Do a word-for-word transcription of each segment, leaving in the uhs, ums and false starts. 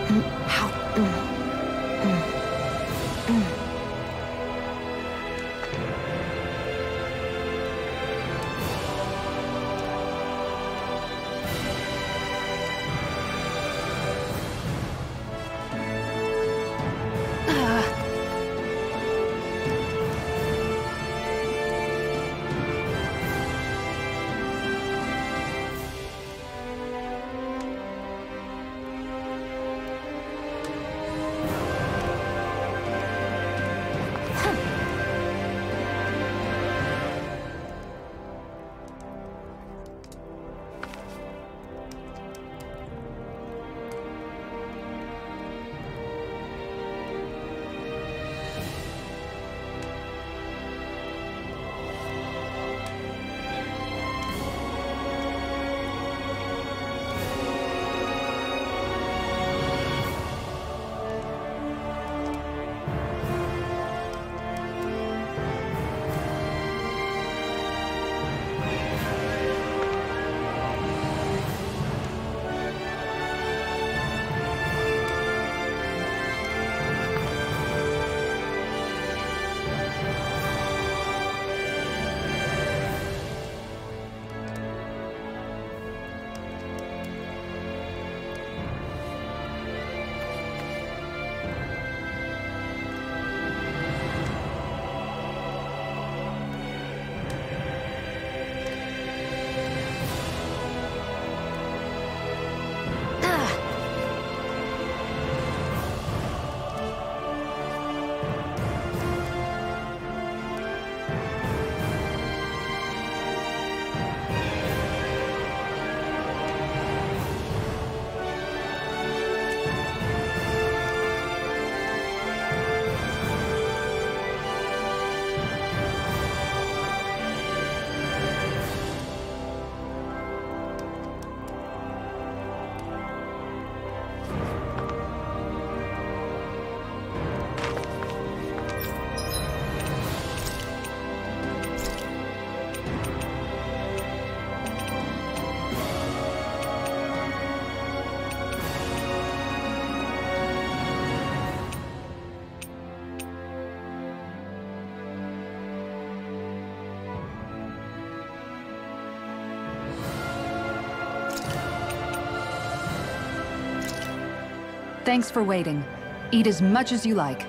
Thanks for waiting. Eat as much as you like.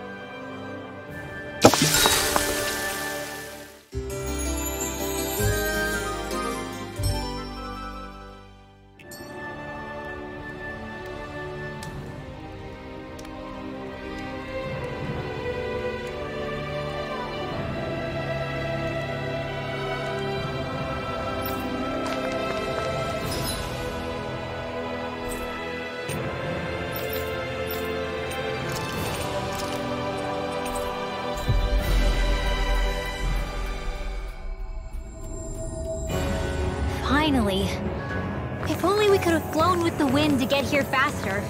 Finally. If only we could have flown with the wind to get here faster.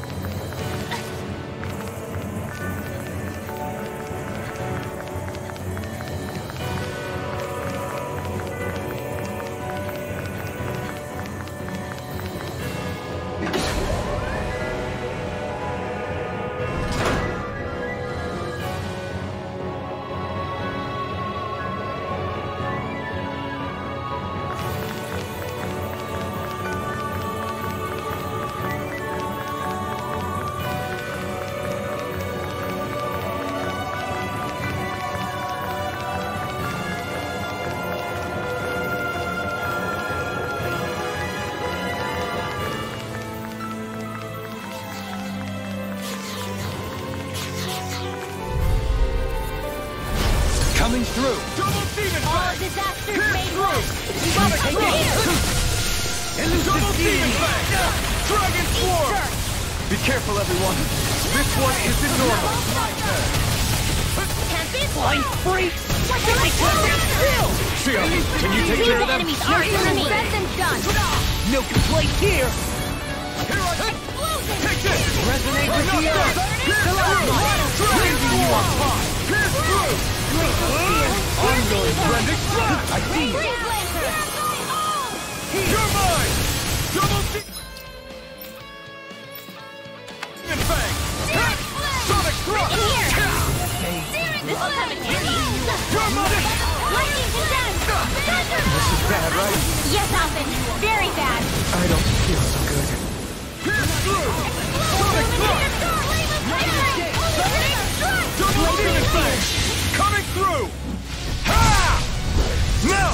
Coming through! Double Demon All Fang! disasters Pierce made through! right! We want to Take here! it! Double Demon Fang! Dragon Swarm! Be careful, everyone! This one isn't normal! Can't this one freak! What can I do? Shia, can you take These care of them? enemies aren't enemy! Said them done! No complaint here! Here I come! Take this! Resonate with the earth! Raising you on high! Pierce through! I'm going Brendic Strike! I see you! You're mine! Double Demon Fang! Yes, Alvin. Very bad. I don't feel so good. Pierce through! Illuminated Star! Double Demon Fang! Coming through! Ha! Now!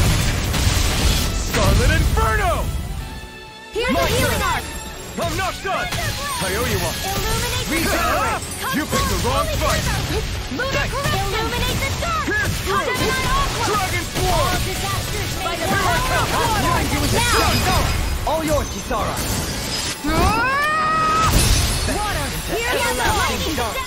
Scarlet Inferno! Here's the healing arc! I'm not done! I owe you one. Illuminate the Regenerate! Star! You picked the wrong fight! Illuminate the Star! Pierce through! Dragon Swarm! Disasters may Here I come! Now! All yours, Kisara. Water! Here's the lightning!